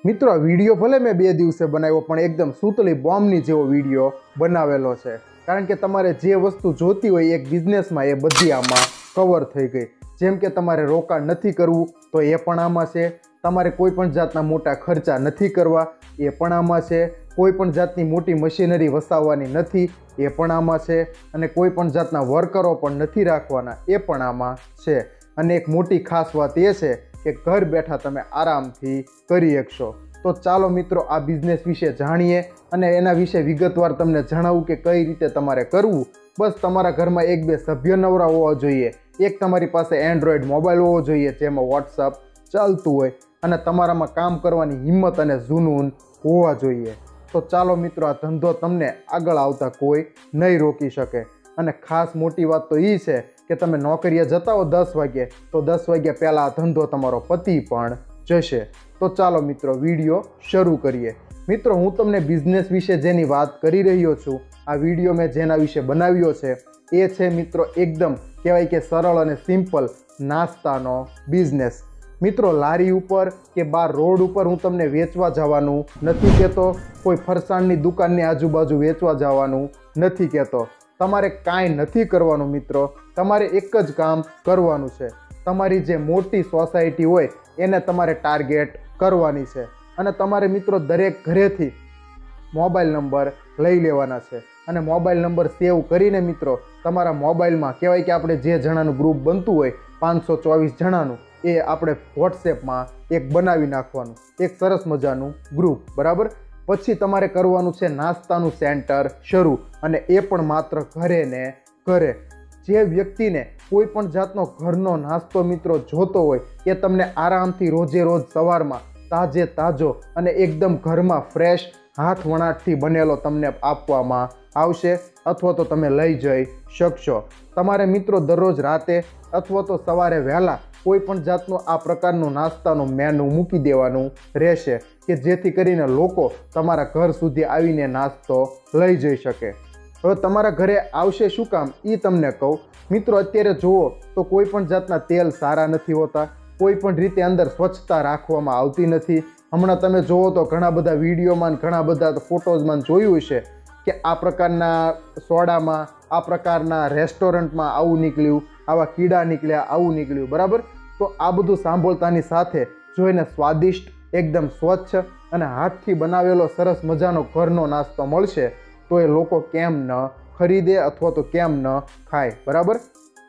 મિત્રો આ વિડીયો ભલે મેં 2 દિવસે બનાવ્યો પણ એકદમ સુતલી બોમ્બની જેવો વિડીયો બનાવેલો છે, કારણ કે તમારે જે વસ્તુ જોતી હોય એક બિઝનેસમાં એ બધી આમાં કવર થઈ ગઈ। જેમ કે તમારે રોકાણ નથી કરવું તો એ પણ આમાં છે, તમારે કોઈ પણ જાતના મોટા ખર્ચા નથી કરવા એ પણ આમાં છે, કોઈ પણ જાતની મોટી મશીનરી વસાવવાની નથી એ પણ આમાં છે, અને કોઈ પણ જાતના વર્કરો પણ નથી રાખવાના એ પણ આમાં છે। અને એક મોટી ખાસ વાત એ છે કે ઘર બેઠા તમે આરામથી કરી શકશો। તો ચાલો મિત્રો આ બિઝનેસ વિશે જાણીએ અને એના વિશે વિગતવાર તમને જણાવું કે કઈ રીતે તમારે કરવું। બસ તમારા ઘરમાં 1-2 સભ્ય નવરા હોવા જોઈએ, એક તમારી પાસે એન્ડ્રોઈડ મોબાઈલ હોવો જોઈએ જેમાં વોટ્સઅપ ચાલતું હોય અને તમારામાં કામ કરવાની હિંમત અને જુનૂન હોવા જોઈએ। તો ચાલો મિત્રો આ ધંધો તમને આગળ આવતા કોઈ નહીં રોકી શકે। અને ખાસ મોટી વાત તો એ છે કે તમે નોકરીએ જતા હો 10 વાગે તો 10 વાગ્યા પહેલાં આ ધંધો તમારો પતી પણ જશે। તો ચાલો મિત્રો વિડીયો શરૂ કરીએ। મિત્રો હું તમને બિઝનેસ વિશે જેની વાત કરી રહ્યો છું, આ વિડીયો મેં જેના વિશે બનાવ્યો છે એ છે મિત્રો એકદમ કહેવાય કે સરળ અને સિમ્પલ નાસ્તાનો બિઝનેસ। મિત્રો લારી ઉપર કે બાર રોડ ઉપર હું તમને વેચવા જવાનું નથી કહેતો, કોઈ ફરસાણની દુકાનની આજુબાજુ વેચવા જવાનું નથી કહેતો। તમારે કાંઈ નથી કરવાનું મિત્રો, તમારે એક જ કામ કરવાનું છે, તમારી જે મોટી સોસાયટી હોય એને તમારે ટાર્ગેટ કરવાની છે અને તમારે મિત્રો દરેક ઘરેથી મોબાઈલ નંબર લઈ લેવાના છે અને મોબાઈલ નંબર સેવ કરીને મિત્રો તમારા મોબાઈલમાં કહેવાય કે આપણે જે જણાનું ગ્રુપ બનતું હોય 524 જણાનું એ આપણે વોટ્સએપમાં એક બનાવી નાખવાનું, એક સરસ મજાનું ગ્રુપ, બરાબર। પછી તમારે કરવાનું છે નાસ્તાનું સેન્ટર શરૂ, અને એ પણ માત્ર ઘરે ને ઘરે। જે વ્યક્તિને કોઈ પણ જાતનો ઘરનો નાસ્તો મિત્રો જોતો હોય એ તમને આરામથી રોજે રોજ સવારમાં તાજે તાજો અને એકદમ ઘરમાં ફ્રેશ હાથ વણાટથી બનેલો તમને આપવામાં આવશે અથવા તો તમે લઈ જઈ શકશો। તમારે મિત્રો દરરોજ રાતે અથવા તો સવારે વહેલા કોઈ પણ જાતનું આ પ્રકારનું નાસ્તાનું મેનુ મૂકી દેવાનું રહેશે કે જેથી કરીને લોકો તમારા ઘર સુધી આવીને નાસ્તો લઈ જઈ શકે। હવે તમારા ઘરે આવશે શું કામ એ તમને કહું। મિત્રો અત્યારે જુઓ તો કોઈ પણ જાતના તેલ સારા નથી હોતા, કોઈ પણ રીતે અંદર સ્વચ્છતા રાખવામાં આવતી નથી। હમણાં તમે જુઓ તો ઘણા બધા વિડીયોમાં ઘણા બધા ફોટોઝમાં જોયું છે કે આ પ્રકારના સોડામાં, આ પ્રકારના રેસ્ટોરન્ટમાં આવું નીકળ્યું, આવા કીડા નીકળ્યા, આવું નીકળ્યું, બરાબર। તો આ બધું સાંભળતાની સાથે જોઈને સ્વાદિષ્ટ, એકદમ સ્વચ્છ અને હાથથી બનાવેલો સરસ મજાનો ઘરનો નાસ્તો મળશે તો એ લોકો કેમ ન ખરીદે અથવા તો કેમ ન ખાય, બરાબર।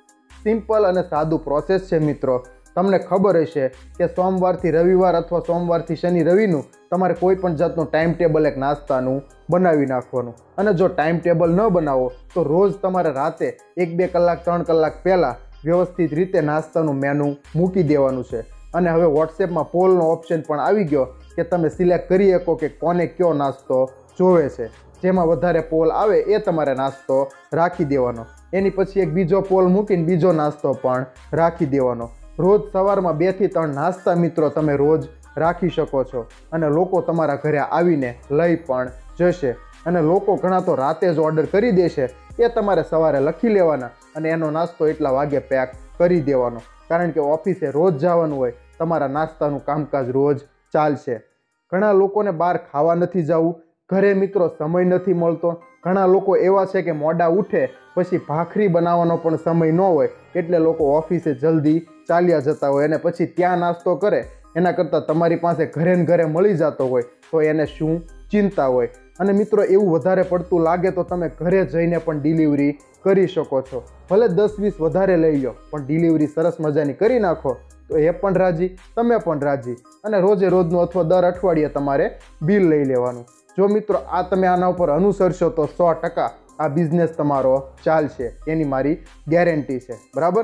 સિમ્પલ અને સાદું પ્રોસેસ છે મિત્રો। તમને ખબર હશે કે સોમવારથી રવિવાર અથવા સોમવારથી શનિ રવિનું તમારે કોઈ પણ જાતનું ટાઈમ ટેબલ એક નાસ્તાનું બનાવી નાખવાનું, અને જો ટાઈમ ટેબલ ન બનાવો તો રોજ તમારે રાતે 1-2 કલાક 3 કલાક પહેલાં વ્યવસ્થિત રીતે નાસ્તાનું મેનુ મૂકી દેવાનું છે। અને હવે વોટ્સએપમાં પોલનો ઓપ્શન પણ આવી ગયો કે તમે સિલેક્ટ કરી શકો કે કોને કયો નાસ્તો જોવે છે, જેમાં વધારે પોલ આવે એ તમારે નાસ્તો રાખી દેવાનો, એની પછી એક બીજો પોલ મૂકીને બીજો નાસ્તો પણ રાખી દેવાનો। રોજ સવારમાં 2 થી 3 નાસ્તા મિત્રો તમે રોજ રાખી શકો છો અને લોકો તમારા ઘરે આવીને લઈ પણ જશે। અને લોકો ઘણા તો રાતે જ ઓર્ડર કરી દેશે, એ તમારે સવારે લખી લેવાના અને એનો નાસ્તો એટલા વાગે પેક કરી દેવાનો, કારણ કે ઓફિસે રોજ જવાનું હોય, તમારા નાસ્તાનું કામકાજ રોજ ચાલશે। ઘણા લોકોને બહાર ખાવા નથી જવું, ઘરે મિત્રો સમય નથી મળતો, ઘણા લોકો એવા છે કે મોડા ઉઠે પછી ભાખરી બનાવવાનો પણ સમય ન હોય એટલે લોકો ઓફિસે જલ્દી ચાલ્યા જતા હોય અને પછી ત્યાં નાસ્તો કરે એના કરતાં તમારી પાસે ઘરે ને ઘરે મળી જતો હોય તો એને શું ચિંતા હોય। અને મિત્રો એવું વધારે પડતું લાગે તો તમે ઘરે જઈને પણ ડિલિવરી કરી શકો છો, ભલે 10-20 વધારે લઈ લો પણ ડિલિવરી સરસ મજાની કરી નાખો તો એ પણ રાજી, તમે પણ રાજી, અને રોજે રોજનું અથવા દર અઠવાડિયે તમારે બિલ લઈ લેવાનું। જો મિત્રો આ તમે આના ઉપર અનુસરશો તો 100% આ બિઝનેસ તમારો ચાલશે, એની મારી ગેરંટી છે, બરાબર।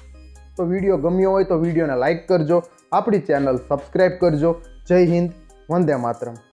તો વિડીયો ગમ્યો હોય તો વિડીયોને લાઇક કરજો, આપણી ચેનલ સબસ્ક્રાઈબ કરજો। જય હિન્દ, વંદે માતરમ।